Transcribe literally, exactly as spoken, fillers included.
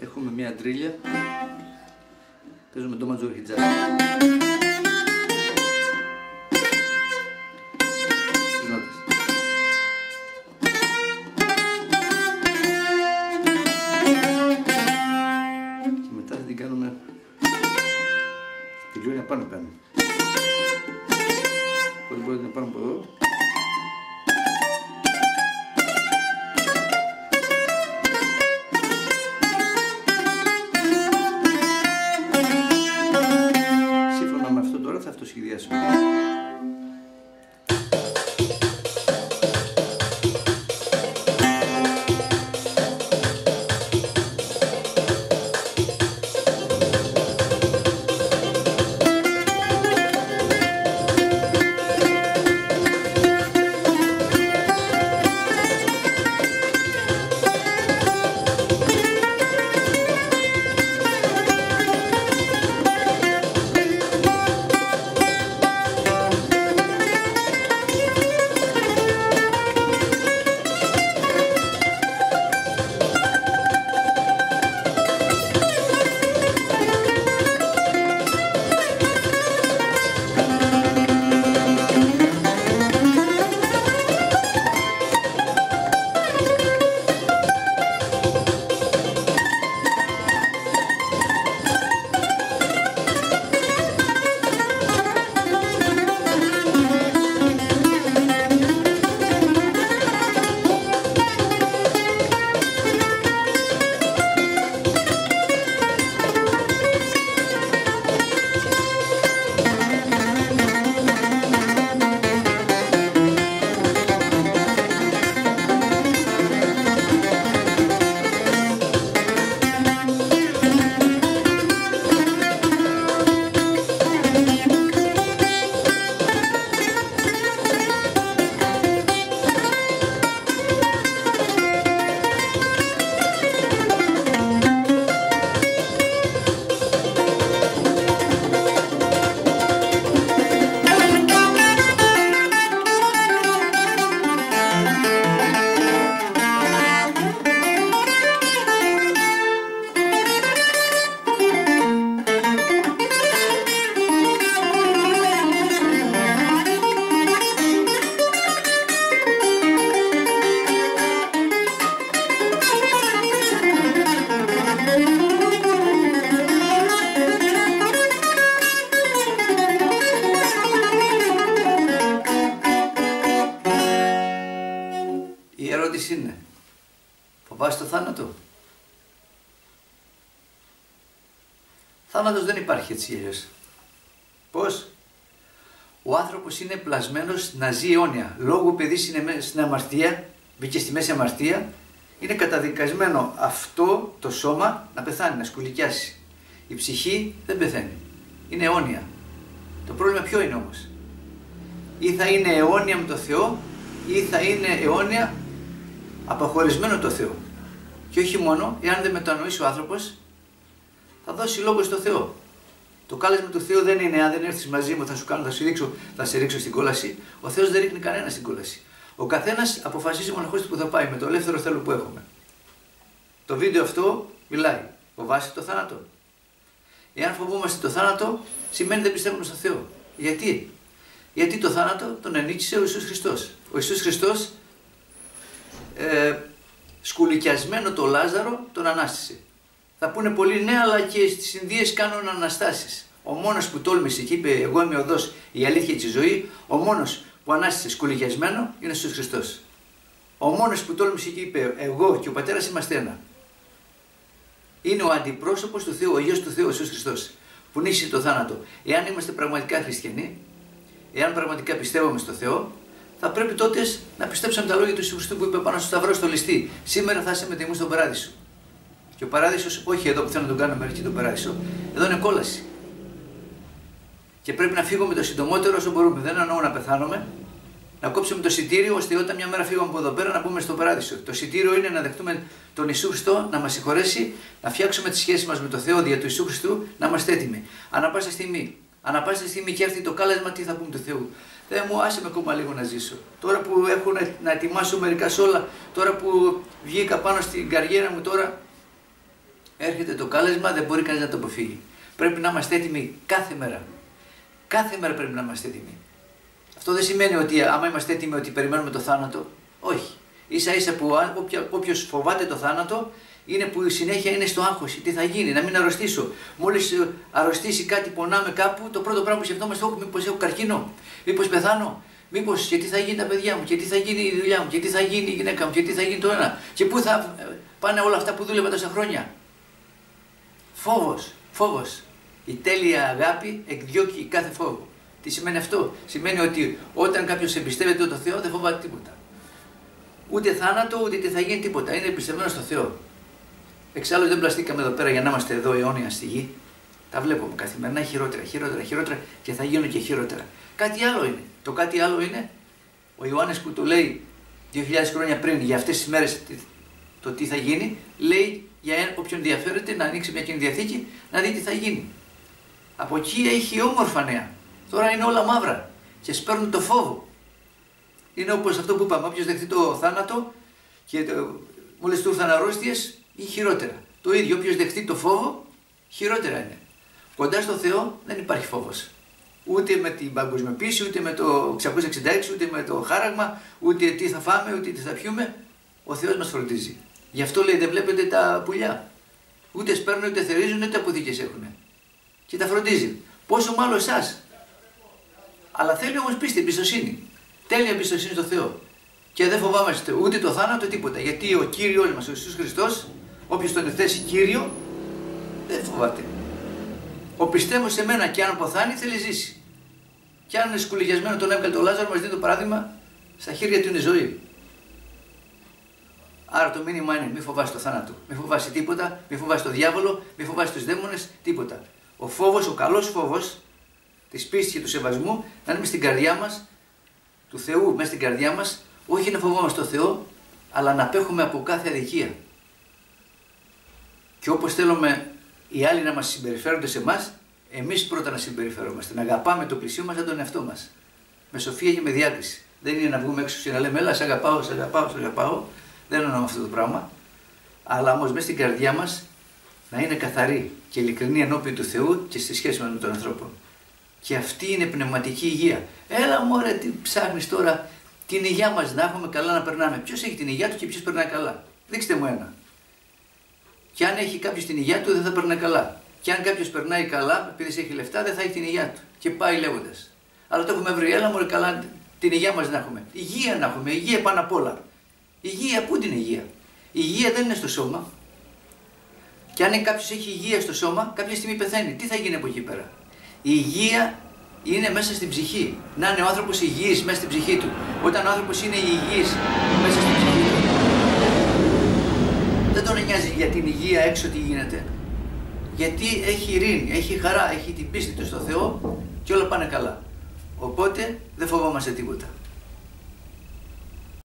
Έχουμε μια τρίλια. Παίζουμε το ματζούρι τζάζ. Τις νότες. Και μετά θα την κάνουμε την κλόνια πάνω πάνω. Οπότε μπορείτε να πάμε από εδώ. Σύμφωνα με αυτό τώρα θα αυτοσχεδιάσουμε. Η ερώτηση είναι, φοβάσαι το θάνατο? Θάνατος δεν υπάρχει έτσι αλλιώς. Πώς? Ο άνθρωπος είναι πλασμένος να ζει αιώνια. Λόγω παιδής είναι στην αμαρτία, μπήκε στη μέση αμαρτία, είναι καταδικασμένο αυτό το σώμα να πεθάνει, να σκουλικιάσει. Η ψυχή δεν πεθαίνει. Είναι αιώνια. Το πρόβλημα ποιο είναι όμως? Ή θα είναι αιώνια με το Θεό, ή θα είναι αιώνια απαχωρισμένο το Θεό. Και όχι μόνο, εάν δεν μετανοήσει ο άνθρωπος, θα δώσει λόγο στο Θεό. Το κάλεσμα του Θεού δεν είναι, αν δεν έρθεις μαζί μου θα σου κάνω, θα σε ρίξω, θα σε ρίξω στην κόλαση. Ο Θεός δεν ρίχνει κανένα στην κόλαση. Ο καθένας αποφασίζει μοναχός που θα πάει με το ελεύθερο θέλω που έχουμε. Το βίντεο αυτό μιλάει. Φοβάσαι το θάνατο? Εάν φοβόμαστε το θάνατο, σημαίνει δεν πιστεύουμε στο Θεό. Γιατί? Γιατί το θάνατο τον ενίκησε ο Ιησούς Χριστός. Ο Ιησούς Χριστός ε, σκουλικιασμένο το Λάζαρο τον ανάστησε. Θα πούνε πολλοί ναι, αλλά και στις Ινδίες κάνουν αναστάσεις. Ο μόνος που τόλμησε και είπε εγώ είμαι οδός, η αλήθεια και η ζωή, ο μόνος που ανάστησε σκουλικιασμένο είναι ο Ιησούς Χριστός. Ο μόνος που τόλμησε και είπε εγώ και ο Πατέρας είμαστε ένα. Είναι ο αντιπρόσωπος του Θεού, ο Υιός του Θεού, ο Ιησούς Χριστός, που νίκησε το θάνατο. Εάν είμαστε πραγματικά χριστιανοί, εάν πραγματικά πιστεύουμε στο Θεό, θα πρέπει τότε να πιστέψουμε τα λόγια του Ιησού Χριστού που είπε πάνω στο σταυρό στο ληστή. Σήμερα θα είσαι με τιμή στον παράδεισο. Και ο παράδεισος, όχι εδώ που θέλω να τον κάνουμε εκεί τον παράδεισο, εδώ είναι κόλαση. Και πρέπει να φύγουμε το συντομότερο όσο μπορούμε. Δεν εννοώ να πεθάνουμε, να κόψουμε το εισιτήριο ώστε όταν μια μέρα φύγουμε από εδώ πέρα να μπούμε στον παράδεισο. Το εισιτήριο είναι να δεχτούμε τον Ιησού Χριστό να μας συγχωρέσει, να φτιάξουμε τη σχέση μας με τον Θεό δια του Ιησού Χριστού, να είμαστε έτοιμοι. Ανά πάσα στιγμή. Ανά πάσα στιγμή και έρθει το κάλεσμα, τι θα πούμε του Θεού. Θεέ μου, άσε με ακόμα λίγο να ζήσω. Τώρα που έχω να ετοιμάσω μερικά σ' όλα, τώρα που βγήκα πάνω στην καριέρα μου, τώρα έρχεται το κάλεσμα, δεν μπορεί κανείς να το αποφύγει. Πρέπει να είμαστε έτοιμοι κάθε μέρα. Κάθε μέρα πρέπει να είμαστε έτοιμοι. Αυτό δεν σημαίνει ότι άμα είμαστε έτοιμοι ότι περιμένουμε το θάνατο. Όχι. Ίσα ίσα που όποιος φοβάται το θάνατο είναι που η συνέχεια είναι στο άγχος. Τι θα γίνει, να μην αρρωστήσω. Μόλις αρρωστήσει κάτι, πονάμε κάπου, το πρώτο πράγμα που σκεφτόμαστε, όχι, μήπως έχω καρκίνο, μήπως πεθάνω, μήπως και τι θα γίνει τα παιδιά μου, και τι θα γίνει η δουλειά μου, και τι θα γίνει η γυναίκα μου, και τι θα γίνει το ένα, και πού θα πάνε όλα αυτά που δούλευα τόσα χρόνια. Φόβος, φόβος. Η τέλεια αγάπη εκδιώκει κάθε φόβο. Τι σημαίνει αυτό? Σημαίνει ότι όταν κάποιος εμπιστεύεται τον Θεό δεν φοβάται τίποτα. Ούτε θάνατο, ούτε τι θα γίνει, τίποτα. Είναι εμπιστευμένο στο Θεό. Εξάλλου δεν πλαστήκαμε εδώ πέρα για να είμαστε εδώ αιώνια στη γη. Τα βλέπουμε καθημερινά χειρότερα, χειρότερα, χειρότερα και θα γίνουν και χειρότερα. Κάτι άλλο είναι. Το κάτι άλλο είναι ο Ιωάννης που το λέει δύο χιλιάδες χρόνια πριν για αυτές τις μέρες το τι θα γίνει, λέει για όποιον ενδιαφέρεται να ανοίξει μια Καινή Διαθήκη να δει τι θα γίνει. Από εκεί έχει όμορφα νέα. Τώρα είναι όλα μαύρα και σπέρνουν το φόβο. Είναι όπως αυτό που είπαμε, όποιος δεχτεί το θάνατο και το, μόλις του ήρθαν αρρώστιες ή χειρότερα. Το ίδιο, όποιος δεχτεί το φόβο, χειρότερα είναι. Κοντά στο Θεό δεν υπάρχει φόβος. Ούτε με την παγκοσμιοποίηση, ούτε με το εξακόσια εξήντα έξι, ούτε με το χάραγμα, ούτε τι θα φάμε, ούτε τι θα πιούμε. Ο Θεός μας φροντίζει. Γι' αυτό λέει δεν βλέπετε τα πουλιά. Ούτε σπέρνουν, ούτε θερίζουν, ούτε αποθήκες έχουν. Και τα φροντίζει. Πόσο μάλλον εσάς. Αλλά θέλει όμως πίστη, εμπιστοσύνη. Τέλεια εμπιστοσύνη στο Θεό. Και δεν φοβάμαστε ούτε το θάνατο, τίποτα. Γιατί ο Κύριος μας, ο Ιησούς Χριστός, όποιος τον θέσει Κύριο, δεν φοβάται. Ο πιστεύω σε μένα και αν αποθάνει θέλει ζήσει. Και αν είναι σκουλιγιασμένο τον έβγαλε το Λάζαρο, μας δίνει το παράδειγμα, στα χέρια του είναι ζωή. Άρα το μήνυμα είναι: μη φοβάσαι το θάνατο, μη φοβάσαι τίποτα, μη φοβάσαι το διάβολο, μη φοβάσαι τους δαίμονες, τίποτα. Ο φόβος, ο καλός φόβος της πίστης και του σεβασμού να είναι στην καρδιά μας, του Θεού μέσα στην καρδιά μας, όχι να φοβόμαστε τον Θεό, αλλά να απέχουμε από κάθε αδικία. Και όπως θέλουμε οι άλλοι να μας συμπεριφέρονται σε εμάς, εμείς πρώτα να συμπεριφερόμαστε, να αγαπάμε το πλησίο μας σαν τον εαυτό μας. Με σοφία και με διάκριση. Δεν είναι να βγούμε έξω και να λέμε: έλα, σε αγαπάω, σε αγαπάω, σε αγαπάω. Δεν εννοώ αυτό το πράγμα. Αλλά όμως μέσα στην καρδιά μας να είναι καθαρή και ειλικρινή ενώπιον του Θεού και στη σχέση μας με τον ανθρώπο. Και αυτή είναι πνευματική υγεία. Έλα μωρέ, τι ψάχνεις τώρα, την υγεία μας να έχουμε καλά να περνάμε. Ποιος έχει την υγεία του και ποιος περνάει καλά? Δείξτε μου ένα. Και αν έχει κάποιος την υγεία του δεν θα περνάει καλά. Και αν κάποιος περνάει καλά, επειδή έχει λεφτά, δεν θα έχει την υγεία του. Και πάει λέγοντας. Αλλά το έχουμε βρει, έλα μωρέ καλά, την υγεία μας να έχουμε. Υγεία να έχουμε, υγεία πάνω απ' όλα. Υγεία, πού την υγεία? Η υγεία δεν είναι στο σώμα. Και αν κάποιος έχει υγεία στο σώμα, κάποια στιγμή πεθαίνει. Τι θα γίνει από εκεί πέρα? Η υγεία είναι μέσα στην ψυχή. Να είναι ο άνθρωπος υγιής μέσα στην ψυχή του. Όταν ο άνθρωπος είναι υγιής μέσα στην ψυχή του, δεν τον νοιάζει για την υγεία έξω τι γίνεται. Γιατί έχει ειρήνη, έχει χαρά, έχει την πίστη του στο Θεό και όλα πάνε καλά. Οπότε δεν φοβόμαστε τίποτα.